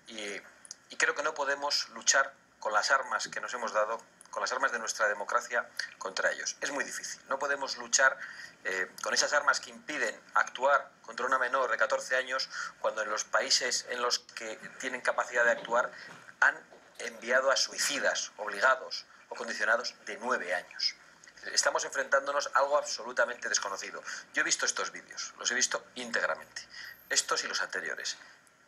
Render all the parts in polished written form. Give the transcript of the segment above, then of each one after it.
y creo que no podemos luchar con las armas que nos hemos dado, con las armas de nuestra democracia, contra ellos. Es muy difícil. No podemos luchar con esas armas que impiden actuar contra una menor de 14 años cuando en los países en los que tienen capacidad de actuar han enviado a suicidas obligados o condicionados de 9 años. Estamos enfrentándonos a algo absolutamente desconocido. Yo he visto estos vídeos, los he visto íntegramente, estos y los anteriores.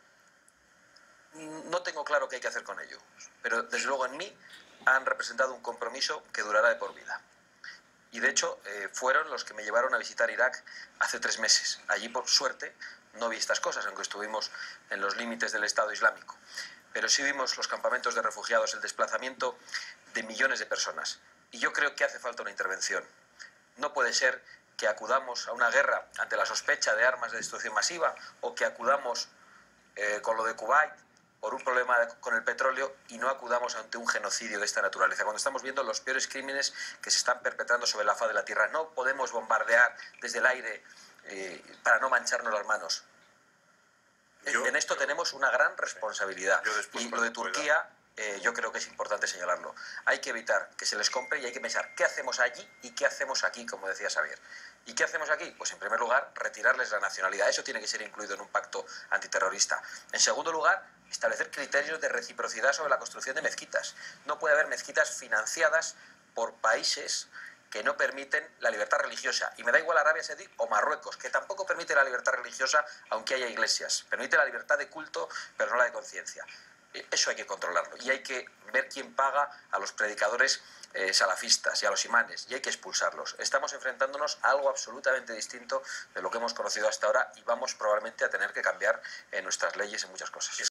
No tengo claro qué hay que hacer con ello, pero desde luego en mí han representado un compromiso que durará de por vida. Y de hecho fueron los que me llevaron a visitar Irak hace 3 meses. Allí, por suerte, no vi estas cosas, aunque estuvimos en los límites del Estado Islámico. Pero sí vimos los campamentos de refugiados, el desplazamiento de millones de personas. Y yo creo que hace falta una intervención. No puede ser que acudamos a una guerra ante la sospecha de armas de destrucción masiva o que acudamos con lo de Kuwait por un problema con el petróleo y no acudamos ante un genocidio de esta naturaleza, cuando estamos viendo los peores crímenes que se están perpetrando sobre la faz de la tierra. No podemos bombardear desde el aire para no mancharnos las manos. En esto tenemos una gran responsabilidad. Y lo de Turquía, yo creo que es importante señalarlo. Hay que evitar que se les compre y hay que pensar qué hacemos allí y qué hacemos aquí, como decía Xavier. ¿Y qué hacemos aquí? Pues en primer lugar, retirarles la nacionalidad. Eso tiene que ser incluido en un pacto antiterrorista. En segundo lugar, establecer criterios de reciprocidad sobre la construcción de mezquitas. No puede haber mezquitas financiadas por países que no permiten la libertad religiosa. Y me da igual Arabia Saudí o Marruecos, que tampoco permite la libertad religiosa, aunque haya iglesias. Permite la libertad de culto, pero no la de conciencia. Eso hay que controlarlo. Y hay que ver quién paga a los predicadores salafistas y a los imanes. Y hay que expulsarlos. Estamos enfrentándonos a algo absolutamente distinto de lo que hemos conocido hasta ahora y vamos probablemente a tener que cambiar nuestras leyes en muchas cosas.